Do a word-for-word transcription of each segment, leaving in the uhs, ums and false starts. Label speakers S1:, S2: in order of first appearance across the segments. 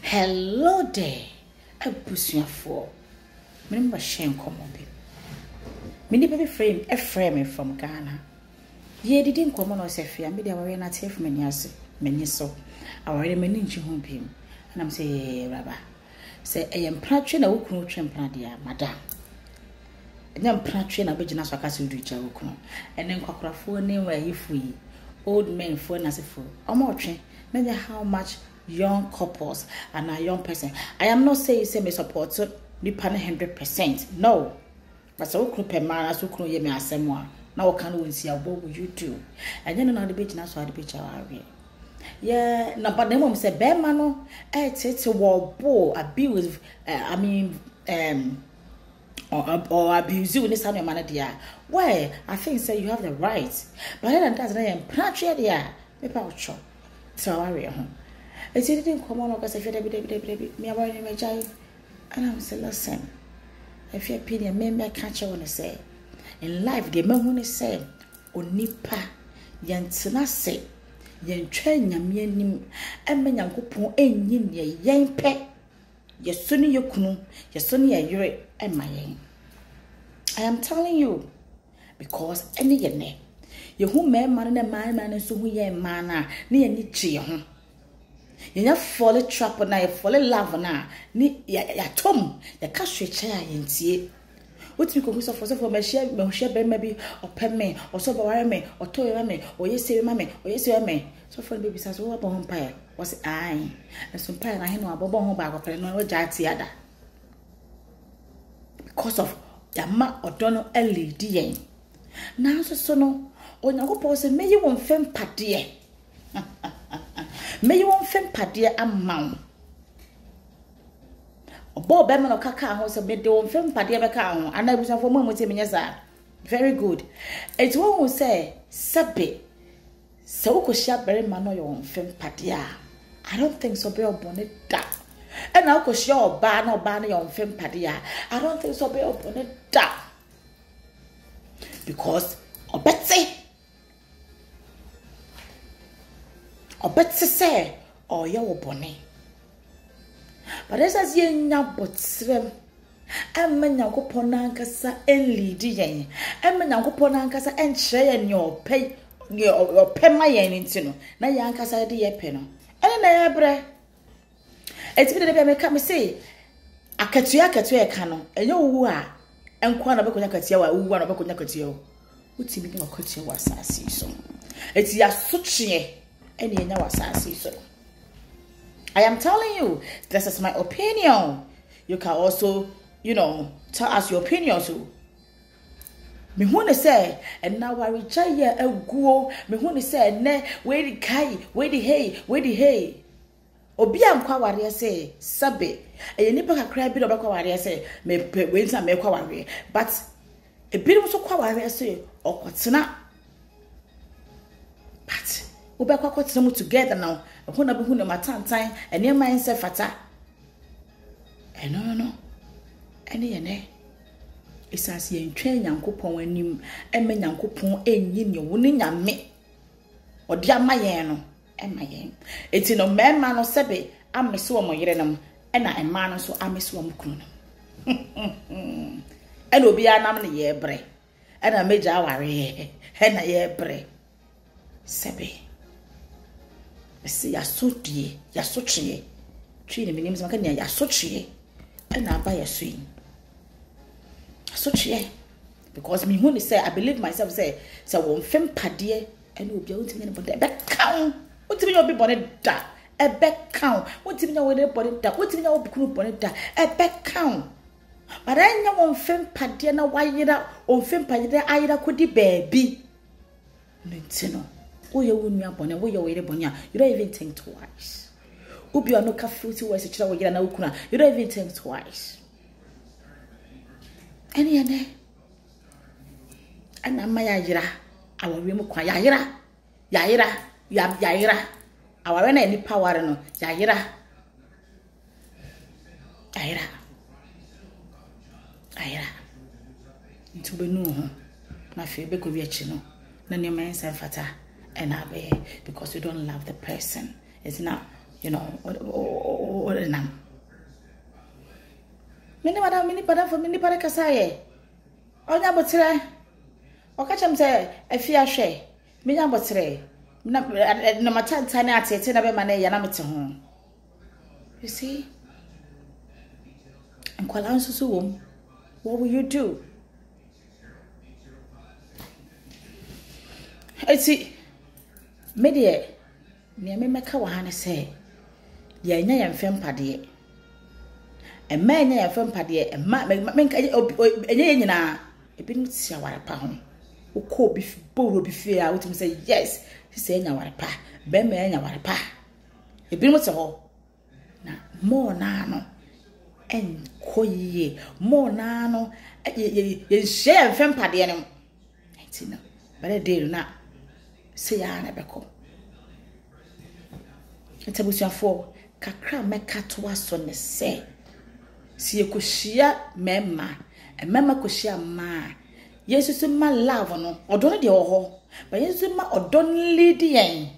S1: Hello there, abusuafo. Me number shame come on be. Me ni baby frame, a frame from Ghana. Ye didn't come on us if you me the aware not here from many as many so. I already many home him. And I'm say, Rabba. Say, I am planting a wood train pladia, madam. And then planting a big so I can do each other. And then cockra for name where if we old men for as a fool. I'm more train. Measure how much young couples and a young person. I am not saying say me support so nipa one hundred percent. No. But so could per man as who could ye me as someone. Now can we see what would you do? And then another bitch now so the bitch our yeah, no, but the mom said bear mano eh it's a war bo abuse uh, I mean um or or abuse you in this time man dear. Why I think say you have the right. But then that's not am pantry there. People will chop. So I worry. It didn't come on because I feel baby, baby, baby, me about my child. And I was listen. If you're penny, me catch you want to say. In life, the man who say, Onipa, Yantina say, Yan train ya me nim, and men yan coupon ain't yin ye yan pet. Your sonny your cunu, your sonny a yure, and my yin. I am telling you, because any ye ne. You who man man and man man and so who ye mana, near ni chi. You not fall trap na you fall love na ni ya ya tom ya ka hweche ya yentie wotimi ko so for so for me share me share be maybe or pe me or so baware me or to ya me or yesi me me or yesi me so for baby says wo abo mpae was ai and so mpae na he no abobo ho ba akopere no ja ti ada because of yama odono eledi yen na so so no onyakopo se meyi won fem pade May you want fem padia amount. Obo be me no kaka ho se me de won fem padia be ka ho ana busa fo mo mo temi nyesa. Very good. It's one who say sabe se wo ko sha bere ma no yon fem padia. I don't think so be obone da. And now ko sha oba na oba na yon fem padia. I don't think so be obone da. Because obetse Obetse say or ya wobone. But as as ye nya botrem emma nyankopon ankasa enlidi yen emma nyankopon ankasa enkyere yen your pay your pay ma yen ntino na ye ankasa de ye pay no ene na ye bre etibi de be me ka me say akatua akatua e ka no enye wu a enko na be konya katia wa wu a na be konya katia o utimi ni akatua wa asasi so eti ya sochie. I am telling you, this is my opinion. You can also, you know, tell us your opinion too. Me wanna say, and now I reach here a go. Me wanna say, ne, where the kai, where the hay, where the hay. Obi am kwa warrior say, sabe. A nipa ka cry bit of kwa warrior say, me wait and me kwa warrior. But a bit of so kwa warrior say, or what's not. But we be kwa kwa together now. Who na be who na matan time and your mind say fata. Eh no no no. Any ene. Isas ye ntwen Nyankopon anim e me Nyankopon enyi ne wo ne nyame. Odi ama yen no e ma yen. Eti no mema no sebe amese wo mo yere nam e na ema no so amese wo mo kunu nam. E no bia nam ne ye bre. E na meja aware e na ye bre. Sebe see ya sodie ya sochie twi ne minim maka ne ya sochie e na aba ya swing sochie because me who say I believe myself say say won fem pade e na obi a wotimi ne bode e be kan wotimi ne obi bode da e be kan wotimi ne wode bode da wotimi ne obi kunu bode da e be kan but anya won fem pade na wayira on fem pade ayira kodi baby ntino oh, you wouldn't have bonnet, where you're waiting bonya. You don't even think twice. Ubi or no cafuti was a child with an you don't even think twice. Any ane and I'm my yira. I will remove kwa yira. Yaira, yab yaira. Our any power no yaira. Yaira. Yaira. Into be no. My favorite could be a chino. None your man send fata. And I be because you don't love the person. It's not, you know, or nam mini madam mini padam for mini pare kasa ye onya botre okacham se afia hwe menya botre na na matanta na atete na be ma na ya na mete ho. You see, and kwala nsusu wom, what will you do? Eti me de me me meka wa ha ne se ye nya ye mfem pade e ma nya ye mfem pade e ma me nka enye ye nyina e bi ntia ware pa ho ukọ bi boro bi fie a wotum say yes he say nya ware pa be ma nya ware pa e bi mo te ho na mo na no en koyie mo na no ye ye share mfem pade no enti no bare de na say ya na beko entabusuafo kakra meka to aso ne se si ekohia mema emema kohia ma Jesus ma love no odo de oho ba Jesus ma odo lead yen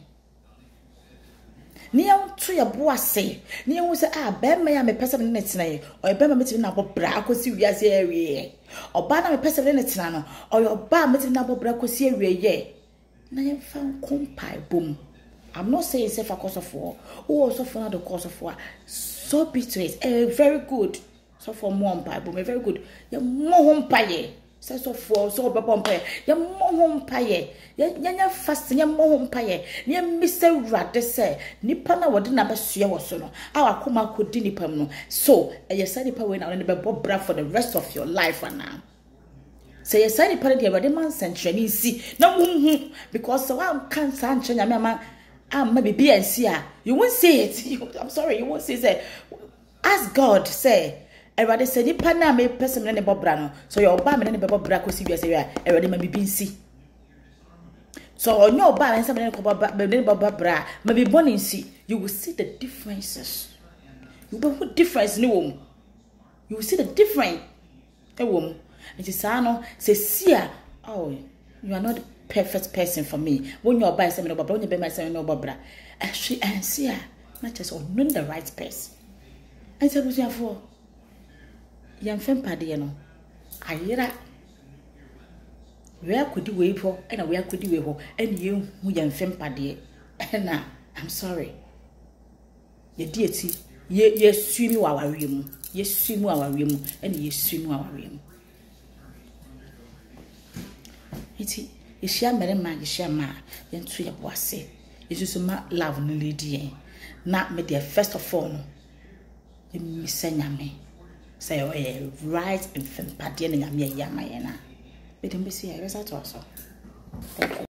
S1: ni ya to ya boase ni ya wo se ah be ma ya me pese ne netina ye o be ma metimi na bobra akosi wiase awie oba na me pese ne netina no o yo ba metimi na bobra akosi awie ye na ye fa kompai bom. I'm not saying it's for cause of war or also for the cause of war. So be to it. Eh, very good. So for more Bible, very good. You more home paye. So so for so baba paye. You more home paye. You you fast. You more home paye. You Mister Rade say. Nipa na wadi na basuya wasono. Awa kuma kudi nipa mno. So you say nipa we na wadi be bobra for the rest of your life and now. So you say nipa na wadi man century si na wunhu because so I can't sanche nyame man. Ah, maybe B and C. You won't say it. You, I'm sorry, you won't say it. Ask God, say, everybody say, you partner me person in the bobrano. So your bar and the bob braco see you say, everybody may be see. So on your bar and somebody bob bra, maybe born in see. You will see the differences. You will put difference in the womb. You will see the difference. A woman. And she say, say, see, oh, you are not perfect person for me. When you're buying something, when you buy myself no bobra, actually, and see her, not just on knowing the right person. And so, therefore, young femme padiano, I hear that. Where could you wait for, and where could you wait for, and you, who young femme padie, and now, I'm sorry. Ye deity, ye, ye swim our room, ye swim our room, and ye swim our room. It's Ishia merema ishia ma yentu ya boase yesu ma love no lady na me the first of all no me senya me say o right in fem pade na nyame ya ma ye na me dem be see ya result also. Thank you.